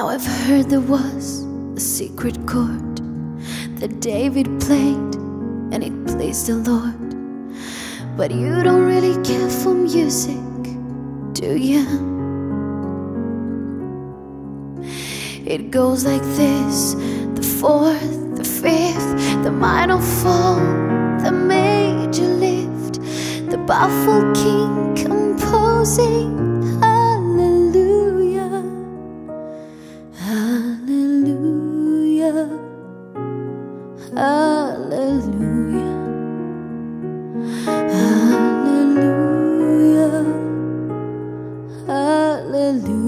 Now I've heard there was a secret chord that David played and it pleased the Lord. But you don't really care for music, do you? It goes like this: the fourth, the fifth, the minor fall, the major lift, the baffled king composing hallelujah, hallelujah, hallelujah, hallelujah, hallelujah.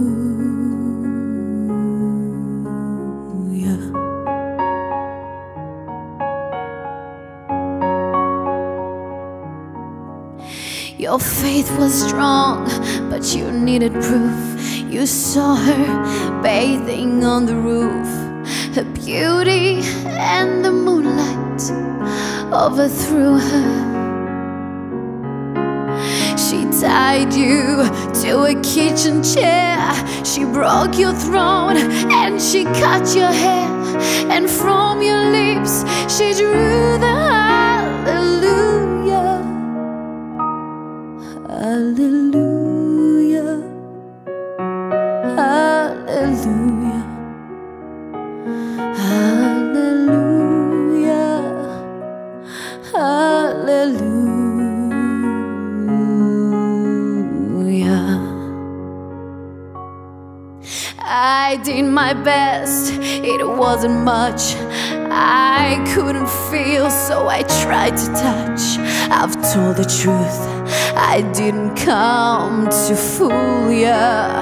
Your faith was strong, but you needed proof. You saw her bathing on the roof. Her beauty and the moonlight overthrew her. She tied you to a kitchen chair. She broke your throne and she cut your hair. And from your lips she drew the hallelujah, hallelujah, hallelujah, hallelujah, hallelujah. I did my best, it wasn't much. I couldn't feel, so I tried to touch. I've told the truth, I didn't come to fool ya.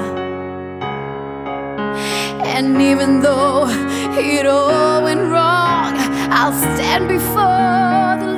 And even though it all went wrong, I'll stand before the